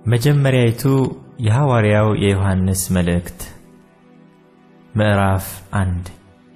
መጀመሪያይቱ የሐዋርያው የዮሐንስ መልእክት ምዕራፍ 1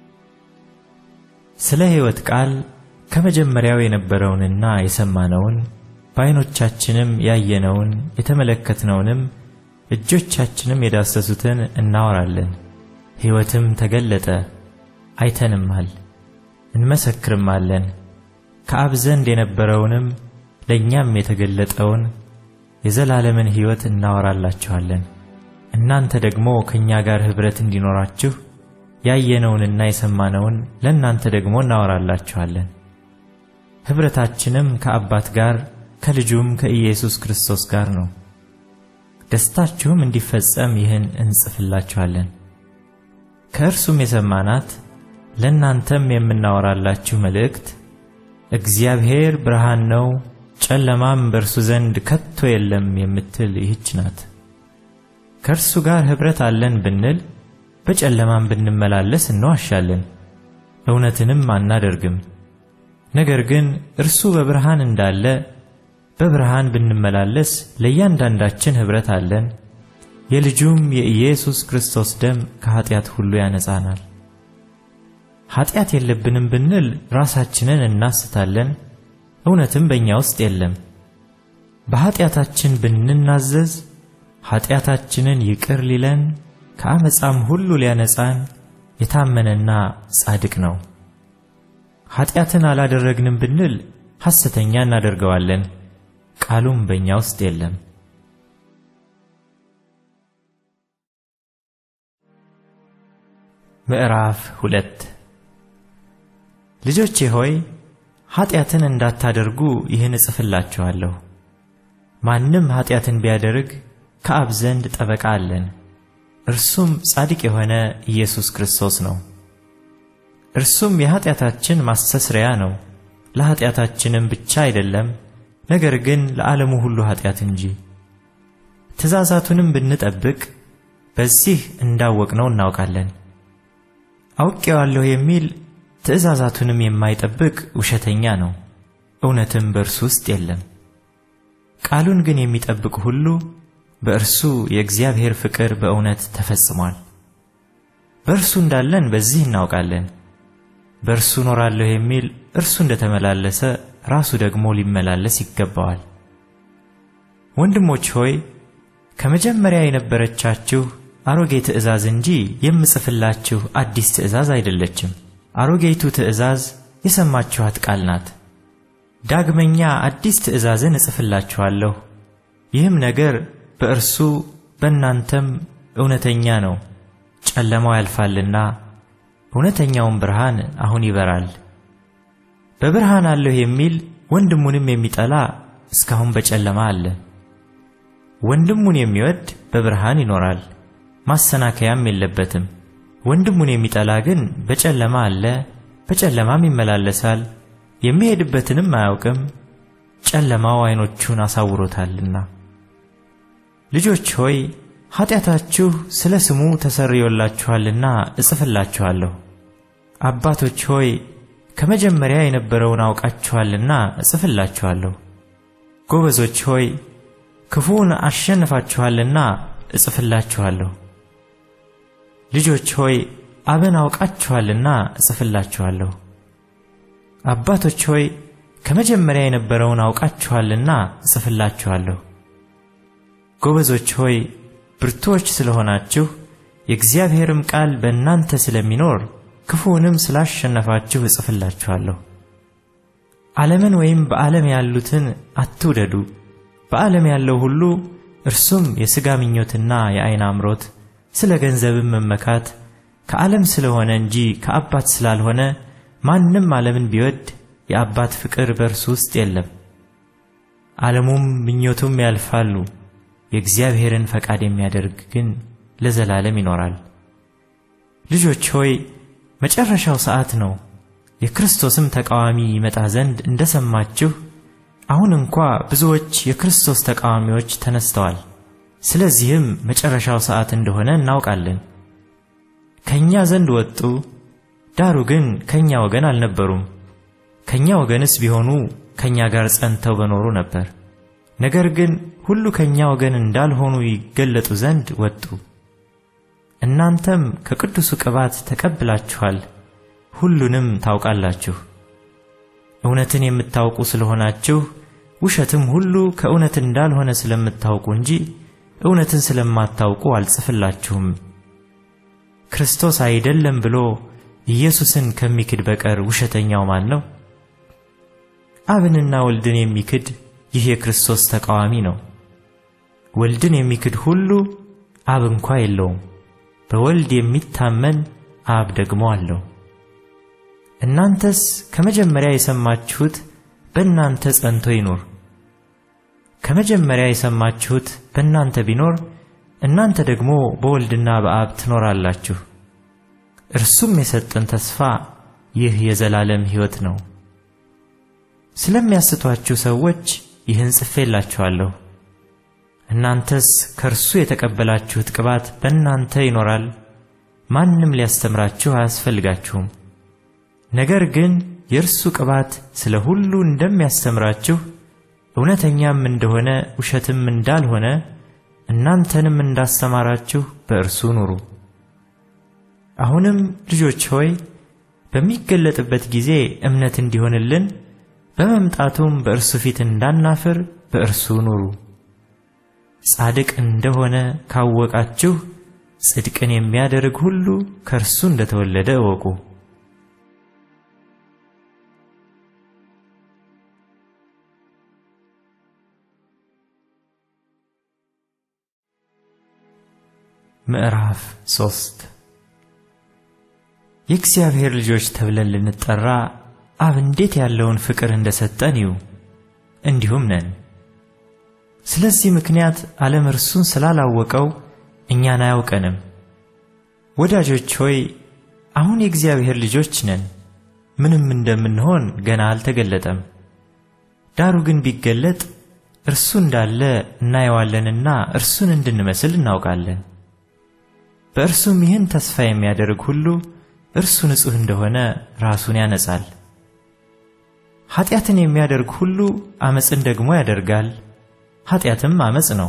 ስለ ሕይወት ቃል ከመጀመሪያው የነበረውንና የሰማነውን በዓይኖቻችንም ያየነውን የተመለከትነውንም እጆቻችንም የዳሰሱትን እናወራለን። ሕይወትም ተገለጠ፣ አይተንማል፣ እንመሰክርማለን። ከአብ ዘንድ የነበረውንም ለእኛም የተገለጠውን የዘላለምን ሕይወት እናወራላችኋለን። እናንተ ደግሞ ከእኛ ጋር ኅብረት እንዲኖራችሁ ያየነውንና የሰማነውን ለእናንተ ደግሞ እናወራላችኋለን። ኅብረታችንም ከአባት ጋር ከልጁም ከኢየሱስ ክርስቶስ ጋር ነው። ደስታችሁም እንዲፈጸም ይህን እንጽፍላችኋለን። ከእርሱም የሰማናት ለእናንተም የምናወራላችሁ መልእክት እግዚአብሔር ብርሃን ነው፣ ጨለማም በእርሱ ዘንድ ከቶ የለም የምትል ይህች ናት። ከእርሱ ጋር ኅብረት አለን ብንል በጨለማም ብንመላለስ እንዋሻለን፣ እውነትንም አናደርግም። ነገር ግን እርሱ በብርሃን እንዳለ በብርሃን ብንመላለስ ለእያንዳንዳችን ኅብረት አለን። የልጁም የኢየሱስ ክርስቶስ ደም ከኃጢአት ሁሉ ያነጻናል። ኃጢአት የለብንም ብንል ራሳችንን እናስታለን፣ እውነትም በእኛ ውስጥ የለም። በኃጢአታችን ብንናዘዝ ኃጢአታችንን ይቅር ሊለን ከአመፃም ሁሉ ሊያነጻን የታመነና ጻድቅ ነው። ኃጢአትን አላደረግንም ብንል ሐሰተኛ እናደርገዋለን፣ ቃሉም በእኛ ውስጥ የለም። ምዕራፍ 2 ልጆቼ ሆይ ኃጢአትን እንዳታደርጉ ይህን እጽፍላችኋለሁ። ማንም ኃጢአትን ቢያደርግ ከአብ ዘንድ ጠበቃ አለን፣ እርሱም ጻድቅ የሆነ ኢየሱስ ክርስቶስ ነው። እርሱም የኃጢአታችን ማስተስረያ ነው፣ ለኃጢአታችንም ብቻ አይደለም፣ ነገር ግን ለዓለሙ ሁሉ ኃጢአት እንጂ። ትእዛዛቱንም ብንጠብቅ በዚህ እንዳወቅነው እናውቃለን። አውቄዋለሁ የሚል ትእዛዛቱንም የማይጠብቅ ውሸተኛ ነው፣ እውነትም በእርሱ ውስጥ የለም። ቃሉን ግን የሚጠብቅ ሁሉ በእርሱ የእግዚአብሔር ፍቅር በእውነት ተፈጽሟል። በእርሱ እንዳለን በዚህ እናውቃለን። በእርሱ እኖራለሁ የሚል እርሱ እንደተመላለሰ ራሱ ደግሞ ሊመላለስ ይገባዋል። ወንድሞች ሆይ ከመጀመሪያ የነበረቻችሁ አሮጌ ትእዛዝ እንጂ የምጽፍላችሁ አዲስ ትእዛዝ አይደለችም። አሮጌይቱ ትእዛዝ የሰማችኋት ቃል ናት። ዳግመኛ አዲስ ትእዛዝን እጽፍላችኋለሁ። ይህም ነገር በእርሱ በእናንተም እውነተኛ ነው። ጨለማው ያልፋልና እውነተኛውም ብርሃን አሁን ይበራል። በብርሃን አለሁ የሚል ወንድሙንም የሚጠላ እስካሁን በጨለማ አለ። ወንድሙን የሚወድ በብርሃን ይኖራል፣ ማሰናከያም የለበትም። ወንድሙን የሚጠላ ግን በጨለማ አለ፣ በጨለማም ይመላለሳል፣ የሚሄድበትንም አያውቅም፣ ጨለማው ዓይኖቹን አሳውሮታልና። ልጆች ሆይ ኃጢአታችሁ ስለ ስሙ ተሰርዮላችኋልና እጽፍላችኋለሁ። አባቶች ሆይ ከመጀመሪያ የነበረውን አውቃችኋልና እጽፍላችኋለሁ። ጎበዞች ሆይ ክፉውን አሸንፋችኋልና እጽፍላችኋለሁ። ልጆች ሆይ አብን አውቃችኋልና እጽፍላችኋለሁ። አባቶች ሆይ ከመጀመሪያ የነበረውን አውቃችኋልና እጽፍላችኋለሁ። ጎበዞች ሆይ ብርቱዎች ስለሆናችሁ የእግዚአብሔርም ቃል በእናንተ ስለሚኖር ክፉውንም ስላሸነፋችሁ እጽፍላችኋለሁ። ዓለምን ወይም በዓለም ያሉትን አትውደዱ። በዓለም ያለው ሁሉ እርሱም የሥጋ ምኞትና የዓይን አምሮት፣ ስለ ገንዘብም መመካት ከዓለም ስለሆነ እንጂ ከአባት ስላልሆነ ማንም ዓለምን ቢወድ የአባት ፍቅር በእርሱ ውስጥ የለም። ዓለሙም ምኞቱም ያልፋሉ፣ የእግዚአብሔርን ፈቃድ የሚያደርግ ግን ለዘላለም ይኖራል። ልጆች ሆይ መጨረሻው ሰዓት ነው። የክርስቶስም ተቃዋሚ ይመጣ ዘንድ እንደሰማችሁ አሁን እንኳ ብዙዎች የክርስቶስ ተቃዋሚዎች ተነስተዋል። ስለዚህም መጨረሻው ሰዓት እንደሆነ እናውቃለን። ከኛ ዘንድ ወጡ፣ ዳሩ ግን ከኛ ወገን አልነበሩም። ከኛ ወገንስ ቢሆኑ ከኛ ጋር ጸንተው በኖሩ ነበር። ነገር ግን ሁሉ ከኛ ወገን እንዳልሆኑ ይገለጡ ዘንድ ወጡ። እናንተም ከቅዱሱ ቅባት ተቀብላችኋል፣ ሁሉንም ታውቃላችሁ። እውነትን የምታውቁ ስለሆናችሁ ውሸትም ሁሉ ከእውነት እንዳልሆነ ስለምታውቁ እንጂ እውነትን ስለማታውቁ አልጽፍላችሁም። ክርስቶስ አይደለም ብሎ ኢየሱስን ከሚክድ በቀር ውሸተኛው ማን ነው? አብንና ወልድን የሚክድ ይህ የክርስቶስ ተቃዋሚ ነው። ወልድን የሚክድ ሁሉ አብ እንኳ የለውም። በወልድ የሚታመን አብ ደግሞ አለው። እናንተስ ከመጀመሪያ የሰማችሁት በእናንተ ጸንቶ ይኖር። ከመጀመሪያ የሰማችሁት በእናንተ ቢኖር እናንተ ደግሞ በወልድና በአብ ትኖራላችሁ። እርሱም የሰጠን ተስፋ ይህ የዘላለም ሕይወት ነው። ስለሚያስቷችሁ ሰዎች ይህን ጽፌላችኋለሁ። እናንተስ ከእርሱ የተቀበላችሁት ቅባት በእናንተ ይኖራል፣ ማንም ሊያስተምራችሁ አያስፈልጋችሁም። ነገር ግን የእርሱ ቅባት ስለ ሁሉ እንደሚያስተምራችሁ እውነተኛም እንደሆነ ውሸትም እንዳልሆነ እናንተንም እንዳስተማራችሁ በእርሱ ኑሩ። አሁንም ልጆች ሆይ በሚገለጥበት ጊዜ እምነት እንዲሆንልን በመምጣቱም በእርሱ ፊት እንዳናፍር በእርሱ ኑሩ። ጻድቅ እንደሆነ ካወቃችሁ ጽድቅን የሚያደርግ ሁሉ ከእርሱ እንደተወለደ እወቁ። ምዕራፍ 3 የእግዚአብሔር ልጆች ተብለን ልንጠራ አብ እንዴት ያለውን ፍቅር እንደሰጠን እዩ፣ እንዲሁም ነን። ስለዚህ ምክንያት ዓለም እርሱን ስላላወቀው እኛን አያውቀንም። ወዳጆች ሆይ አሁን የእግዚአብሔር ልጆች ነን፣ ምንም እንደምንሆን ገና አልተገለጠም። ዳሩ ግን ቢገለጥ እርሱ እንዳለ እናየዋለንና እርሱን እንድንመስል እናውቃለን። በእርሱም ይህን ተስፋ የሚያደርግ ሁሉ እርሱ ንጹሕ እንደሆነ ራሱን ያነጻል። ኃጢአትን የሚያደርግ ሁሉ ዓመፅን ደግሞ ያደርጋል፣ ኃጢአትም ዓመፅ ነው።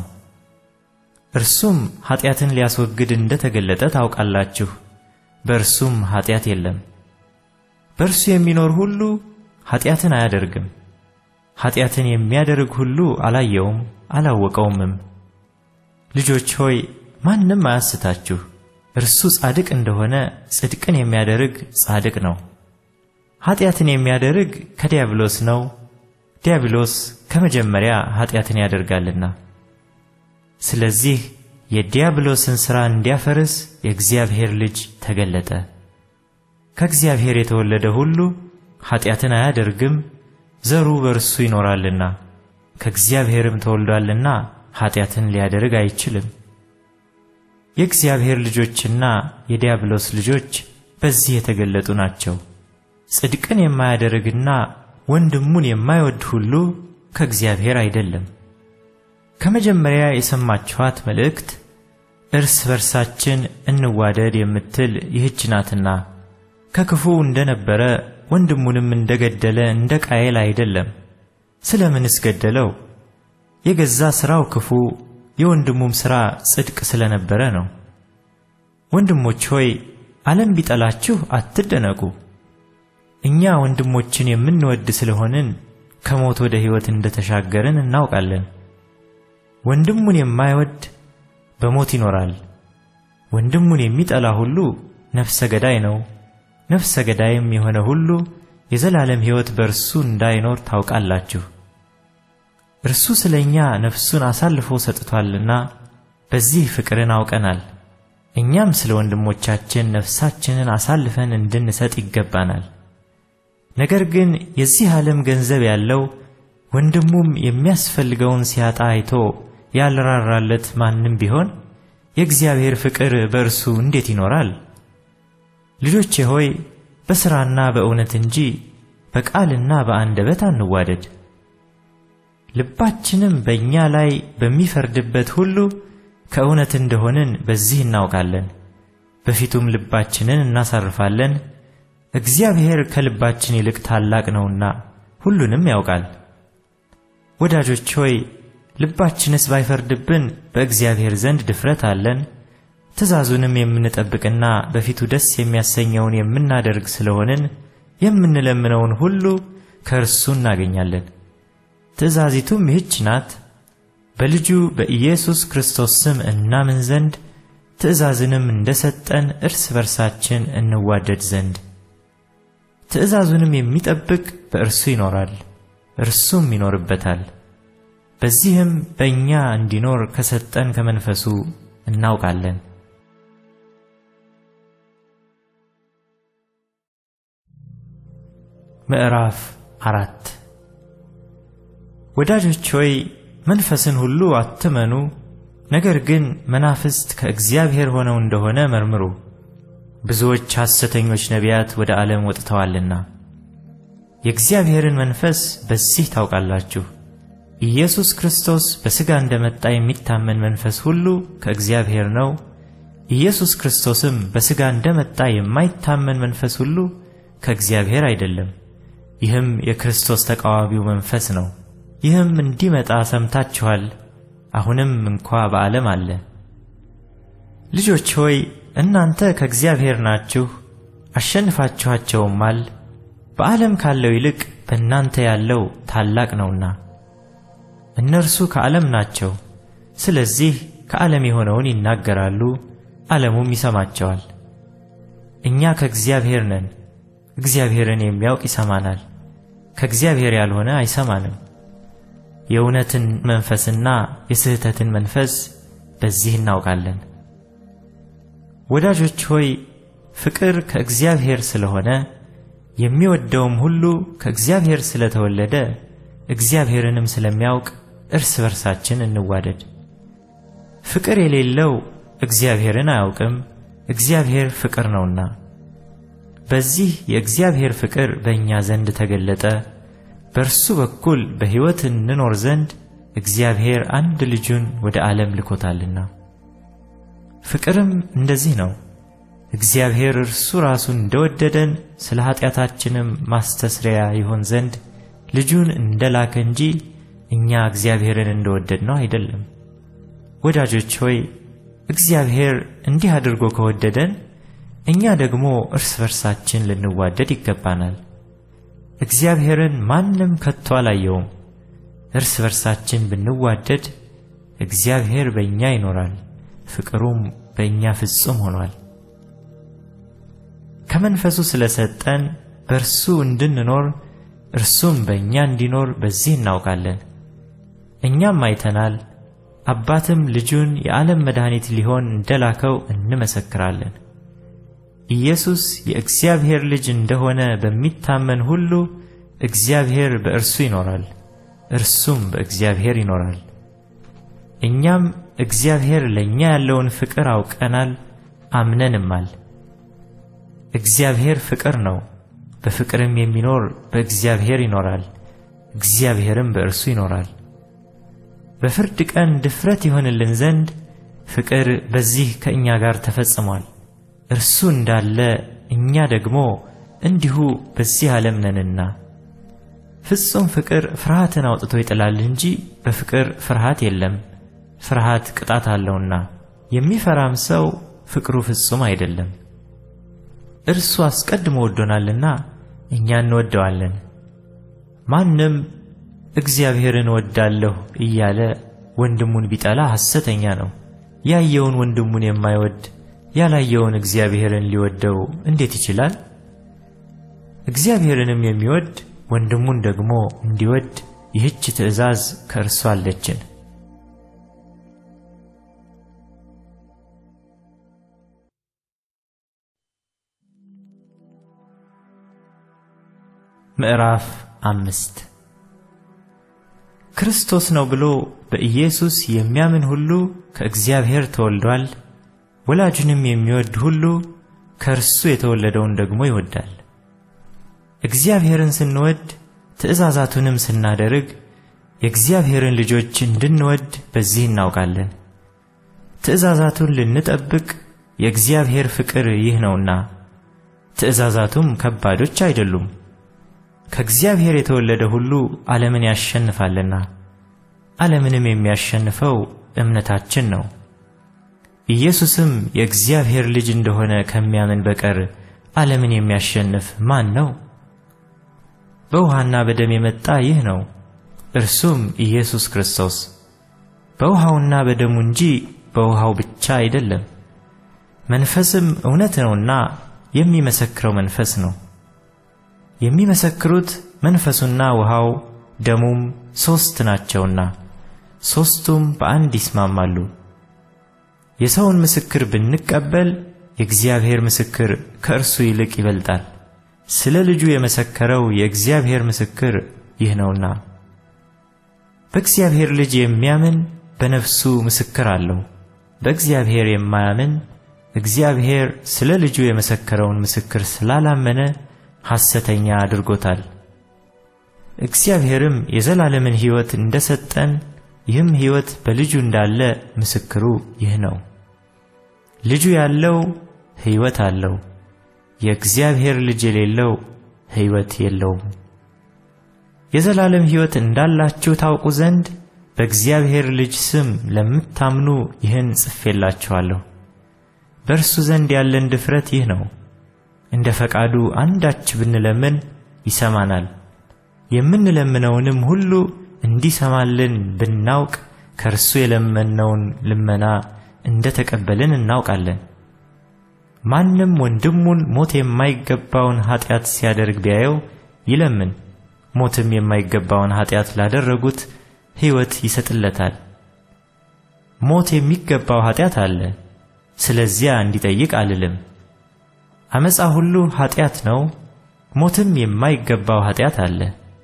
እርሱም ኃጢአትን ሊያስወግድ እንደተገለጠ ታውቃላችሁ። በእርሱም ኃጢአት የለም። በእርሱ የሚኖር ሁሉ ኃጢአትን አያደርግም። ኃጢአትን የሚያደርግ ሁሉ አላየውም አላወቀውምም። ልጆች ሆይ ማንም አያስታችሁ። እርሱ ጻድቅ እንደሆነ ጽድቅን የሚያደርግ ጻድቅ ነው። ኃጢአትን የሚያደርግ ከዲያብሎስ ነው፣ ዲያብሎስ ከመጀመሪያ ኃጢአትን ያደርጋልና። ስለዚህ የዲያብሎስን ሥራ እንዲያፈርስ የእግዚአብሔር ልጅ ተገለጠ። ከእግዚአብሔር የተወለደ ሁሉ ኃጢአትን አያደርግም፣ ዘሩ በእርሱ ይኖራልና። ከእግዚአብሔርም ተወልዷልና ኃጢአትን ሊያደርግ አይችልም። የእግዚአብሔር ልጆችና የዲያብሎስ ልጆች በዚህ የተገለጡ ናቸው። ጽድቅን የማያደርግና ወንድሙን የማይወድ ሁሉ ከእግዚአብሔር አይደለም። ከመጀመሪያ የሰማችኋት መልእክት እርስ በርሳችን እንዋደድ የምትል ይህች ናትና፣ ከክፉ እንደነበረ ወንድሙንም እንደገደለ እንደ ቃየል አይደለም። ስለምንስ ገደለው? የገዛ ሥራው ክፉ የወንድሙም ሥራ ጽድቅ ስለነበረ ነው። ወንድሞች ሆይ ዓለም ቢጠላችሁ አትደነቁ። እኛ ወንድሞችን የምንወድ ስለሆንን ከሞት ወደ ሕይወት እንደተሻገርን እናውቃለን። ወንድሙን የማይወድ በሞት ይኖራል። ወንድሙን የሚጠላ ሁሉ ነፍሰ ገዳይ ነው። ነፍሰ ገዳይም የሆነ ሁሉ የዘላለም ሕይወት በእርሱ እንዳይኖር ታውቃላችሁ። እርሱ ስለኛ ነፍሱን አሳልፎ ሰጥቷልና በዚህ ፍቅርን አውቀናል። እኛም ስለ ወንድሞቻችን ነፍሳችንን አሳልፈን እንድንሰጥ ይገባናል። ነገር ግን የዚህ ዓለም ገንዘብ ያለው ወንድሙም የሚያስፈልገውን ሲያጣ አይቶ ያልራራለት ማንም ቢሆን የእግዚአብሔር ፍቅር በእርሱ እንዴት ይኖራል? ልጆቼ ሆይ በሥራና በእውነት እንጂ በቃልና በአንደበት አንዋደድ። ልባችንም በእኛ ላይ በሚፈርድበት ሁሉ ከእውነት እንደሆንን በዚህ እናውቃለን። በፊቱም ልባችንን እናሳርፋለን። እግዚአብሔር ከልባችን ይልቅ ታላቅ ነውና ሁሉንም ያውቃል። ወዳጆች ሆይ ልባችንስ ባይፈርድብን በእግዚአብሔር ዘንድ ድፍረት አለን። ትእዛዙንም የምንጠብቅና በፊቱ ደስ የሚያሰኘውን የምናደርግ ስለሆንን የምንለምነውን ሁሉ ከእርሱ እናገኛለን። ትእዛዚቱም ይህች ናት፣ በልጁ በኢየሱስ ክርስቶስ ስም እናምን ዘንድ ትእዛዝንም እንደሰጠን እርስ በርሳችን እንዋደድ ዘንድ። ትእዛዙንም የሚጠብቅ በእርሱ ይኖራል፣ እርሱም ይኖርበታል። በዚህም በእኛ እንዲኖር ከሰጠን ከመንፈሱ እናውቃለን። ምዕራፍ 4 ወዳጆች ሆይ መንፈስን ሁሉ አትመኑ፣ ነገር ግን መናፍስት ከእግዚአብሔር ሆነው እንደሆነ መርምሩ። ብዙዎች ሐሰተኞች ነቢያት ወደ ዓለም ወጥተዋልና። የእግዚአብሔርን መንፈስ በዚህ ታውቃላችሁ። ኢየሱስ ክርስቶስ በሥጋ እንደመጣ የሚታመን መንፈስ ሁሉ ከእግዚአብሔር ነው። ኢየሱስ ክርስቶስም በሥጋ እንደመጣ የማይታመን መንፈስ ሁሉ ከእግዚአብሔር አይደለም። ይህም የክርስቶስ ተቃዋሚው መንፈስ ነው። ይህም እንዲመጣ ሰምታችኋል፣ አሁንም እንኳ በዓለም አለ። ልጆች ሆይ እናንተ ከእግዚአብሔር ናችሁ፣ አሸንፋችኋቸውማል። በዓለም ካለው ይልቅ በእናንተ ያለው ታላቅ ነውና። እነርሱ ከዓለም ናቸው፣ ስለዚህ ከዓለም የሆነውን ይናገራሉ፣ ዓለሙም ይሰማቸዋል። እኛ ከእግዚአብሔር ነን፣ እግዚአብሔርን የሚያውቅ ይሰማናል፣ ከእግዚአብሔር ያልሆነ አይሰማንም። የእውነትን መንፈስና የስህተትን መንፈስ በዚህ እናውቃለን። ወዳጆች ሆይ ፍቅር ከእግዚአብሔር ስለሆነ የሚወደውም ሁሉ ከእግዚአብሔር ስለተወለደ እግዚአብሔርንም ስለሚያውቅ እርስ በርሳችን እንዋደድ። ፍቅር የሌለው እግዚአብሔርን አያውቅም፣ እግዚአብሔር ፍቅር ነውና። በዚህ የእግዚአብሔር ፍቅር በእኛ ዘንድ ተገለጠ፣ በእርሱ በኩል በሕይወት እንኖር ዘንድ እግዚአብሔር አንድ ልጁን ወደ ዓለም ልኮታልና። ፍቅርም እንደዚህ ነው፣ እግዚአብሔር እርሱ ራሱን እንደወደደን ስለ ኃጢአታችንም ማስተስረያ ይሆን ዘንድ ልጁን እንደላከ እንጂ እኛ እግዚአብሔርን እንደወደድነው አይደለም። ወዳጆች ሆይ እግዚአብሔር እንዲህ አድርጎ ከወደደን እኛ ደግሞ እርስ በርሳችን ልንዋደድ ይገባናል። እግዚአብሔርን ማንም ከቶ አላየውም። እርስ በርሳችን ብንዋደድ እግዚአብሔር በእኛ ይኖራል፣ ፍቅሩም በእኛ ፍጹም ሆኗል። ከመንፈሱ ስለሰጠን በእርሱ እንድንኖር እርሱም በእኛ እንዲኖር በዚህ እናውቃለን። እኛም አይተናል፣ አባትም ልጁን የዓለም መድኃኒት ሊሆን እንደላከው እንመሰክራለን። ኢየሱስ የእግዚአብሔር ልጅ እንደሆነ በሚታመን ሁሉ እግዚአብሔር በእርሱ ይኖራል፣ እርሱም በእግዚአብሔር ይኖራል። እኛም እግዚአብሔር ለእኛ ያለውን ፍቅር አውቀናል፣ አምነንማል። እግዚአብሔር ፍቅር ነው። በፍቅርም የሚኖር በእግዚአብሔር ይኖራል፣ እግዚአብሔርም በእርሱ ይኖራል። በፍርድ ቀን ድፍረት ይሆንልን ዘንድ ፍቅር በዚህ ከእኛ ጋር ተፈጽሟል። እርሱ እንዳለ እኛ ደግሞ እንዲሁ በዚህ ዓለም ነንና። ፍጹም ፍቅር ፍርሃትን አውጥቶ ይጥላል እንጂ በፍቅር ፍርሃት የለም። ፍርሃት ቅጣት አለውና የሚፈራም ሰው ፍቅሩ ፍጹም አይደለም። እርሱ አስቀድሞ ወዶናልና እኛ እንወደዋለን። ማንም እግዚአብሔርን ወዳለሁ እያለ ወንድሙን ቢጠላ ሐሰተኛ ነው። ያየውን ወንድሙን የማይወድ ያላየውን እግዚአብሔርን ሊወደው እንዴት ይችላል? እግዚአብሔርንም የሚወድ ወንድሙን ደግሞ እንዲወድ ይህች ትእዛዝ ከእርሱ አለችን። ምዕራፍ 5 ክርስቶስ ነው ብሎ በኢየሱስ የሚያምን ሁሉ ከእግዚአብሔር ተወልዷል። ወላጁንም የሚወድ ሁሉ ከእርሱ የተወለደውን ደግሞ ይወዳል። እግዚአብሔርን ስንወድ ትእዛዛቱንም ስናደርግ የእግዚአብሔርን ልጆች እንድንወድ በዚህ እናውቃለን። ትእዛዛቱን ልንጠብቅ የእግዚአብሔር ፍቅር ይህ ነውና፣ ትእዛዛቱም ከባዶች አይደሉም። ከእግዚአብሔር የተወለደ ሁሉ ዓለምን ያሸንፋልና። ዓለምንም የሚያሸንፈው እምነታችን ነው። ኢየሱስም የእግዚአብሔር ልጅ እንደሆነ ከሚያምን በቀር ዓለምን የሚያሸንፍ ማን ነው? በውሃና በደም የመጣ ይህ ነው፣ እርሱም ኢየሱስ ክርስቶስ። በውሃውና በደሙ እንጂ በውሃው ብቻ አይደለም። መንፈስም እውነት ነውና የሚመሰክረው መንፈስ ነው። የሚመሰክሩት መንፈሱና ውሃው ደሙም ሦስት ናቸውና ሦስቱም በአንድ ይስማማሉ። የሰውን ምስክር ብንቀበል የእግዚአብሔር ምስክር ከእርሱ ይልቅ ይበልጣል። ስለ ልጁ የመሰከረው የእግዚአብሔር ምስክር ይህ ነውና። በእግዚአብሔር ልጅ የሚያምን በነፍሱ ምስክር አለው። በእግዚአብሔር የማያምን እግዚአብሔር ስለ ልጁ የመሰከረውን ምስክር ስላላመነ ሐሰተኛ አድርጎታል። እግዚአብሔርም የዘላለምን ሕይወት እንደሰጠን ይህም ሕይወት በልጁ እንዳለ ምስክሩ ይህ ነው። ልጁ ያለው ሕይወት አለው፣ የእግዚአብሔር ልጅ የሌለው ሕይወት የለውም። የዘላለም ሕይወት እንዳላችሁ ታውቁ ዘንድ በእግዚአብሔር ልጅ ስም ለምታምኑ ይህን ጽፌላችኋለሁ። በእርሱ ዘንድ ያለን ድፍረት ይህ ነው፣ እንደ ፈቃዱ አንዳች ብንለምን ይሰማናል። የምንለምነውንም ሁሉ እንዲሰማልን ብናውቅ ከእርሱ የለመነውን ልመና እንደተቀበልን እናውቃለን። ማንም ወንድሙን ሞት የማይገባውን ኃጢአት ሲያደርግ ቢያየው ይለምን፣ ሞትም የማይገባውን ኃጢአት ላደረጉት ሕይወት ይሰጥለታል። ሞት የሚገባው ኃጢአት አለ፣ ስለዚያ እንዲጠይቅ አልልም። ዓመፃ ሁሉ ኃጢአት ነው፣ ሞትም የማይገባው ኃጢአት አለ።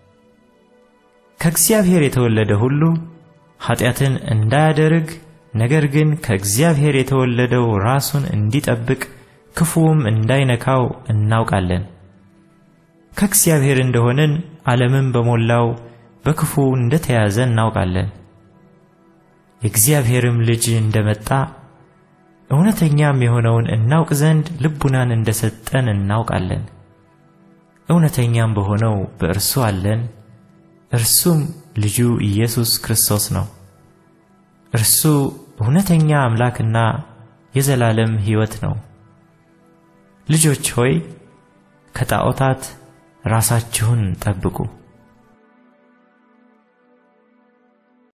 ከእግዚአብሔር የተወለደ ሁሉ ኃጢአትን እንዳያደርግ ነገር ግን ከእግዚአብሔር የተወለደው ራሱን እንዲጠብቅ ክፉም እንዳይነካው እናውቃለን። ከእግዚአብሔር እንደሆንን ዓለምም በሞላው በክፉ እንደተያዘ እናውቃለን። የእግዚአብሔርም ልጅ እንደመጣ እውነተኛም የሆነውን እናውቅ ዘንድ ልቡናን እንደሰጠን እናውቃለን። እውነተኛም በሆነው በእርሱ አለን፣ እርሱም ልጁ ኢየሱስ ክርስቶስ ነው። እርሱ እውነተኛ አምላክና የዘላለም ሕይወት ነው። ልጆች ሆይ ከጣዖታት ራሳችሁን ጠብቁ።